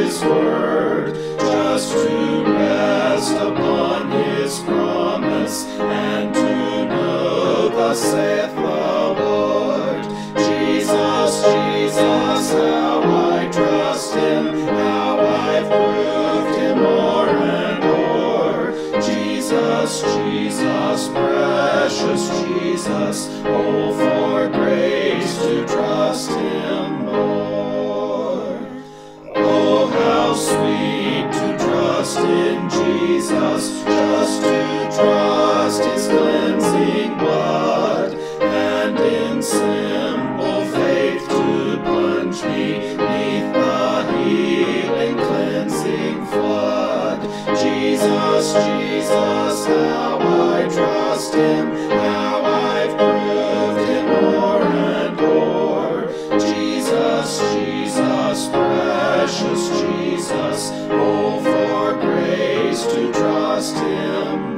His word, just to rest upon His promise, and to know thus saith the Lord. Jesus, Jesus, how I trust Him, how I've proved Him o'er and o'er. Jesus, Jesus, precious Jesus, oh, for grace to trust Him more. Oh, how sweet to trust in Jesus, just to trust His cleansing blood, and in simple faith to plunge me neath the healing cleansing flood. Jesus, Jesus, how I trust Him, how I've proved Him o'er and o'er. Jesus, Jesus, precious Jesus, oh, for grace to trust Him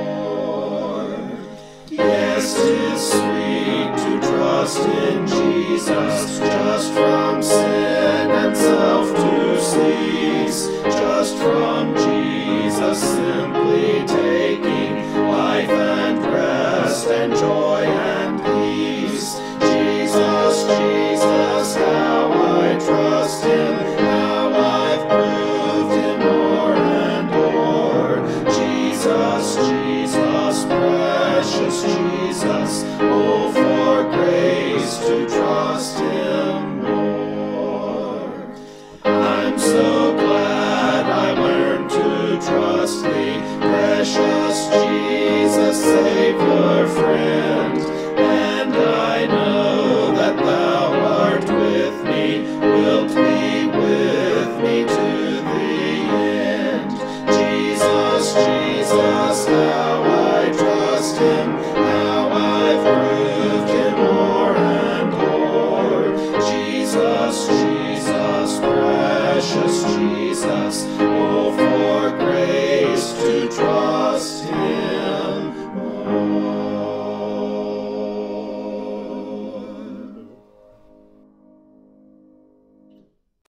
more. Yes, 'tis sweet to trust in Jesus, just from sin and self to cease, just from Jesus simply taking life and rest and joy and peace. Jesus, Jesus, how I trust Him, how I've proved Him o'er and o'er. Jesus, Jesus, precious Jesus, oh, for grace to trust Him more. I'm so glad I learned to trust Thee, precious Jesus, Savior, friend, and I know that Thou art with me, wilt be with me to the end. Jesus, Jesus, how I trust Him,